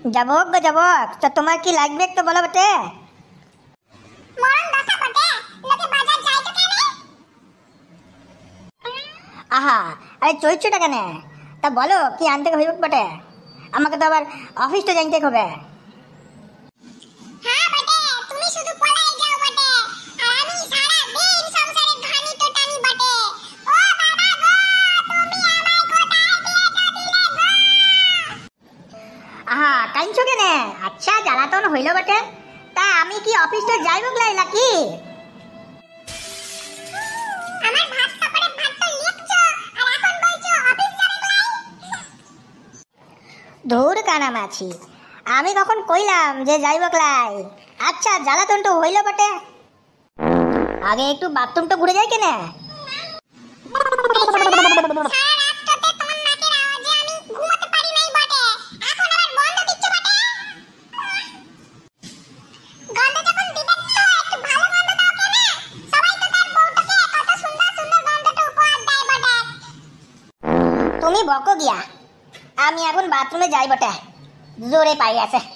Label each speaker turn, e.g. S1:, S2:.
S1: যাবো গো যাবো। তো তোমার কি লাগবে তো বলো বটে। আহা, আরে চইছটা কেন? তা বলো কি আনতে হইব বটে। আমাকে তো আবার অফিস তো যাইতে হবে। আহা, কাইনছো কেন? আচ্ছা জ্বালাতন হইল বটে। তা আমি কি অফিস তো যাইব লাইলা কি? ধুর কানা মাছি, আমি কখন কইলাম যে যাইব লাই? আচ্ছা জ্বালাতন তো হইল বটে। আগে একটু বাথরুমটা ঘুরে যাই কেন? তুমি বকো গিয়া, আমি এখন বাথরুমে যাই বটে, জোরে পাই আছে।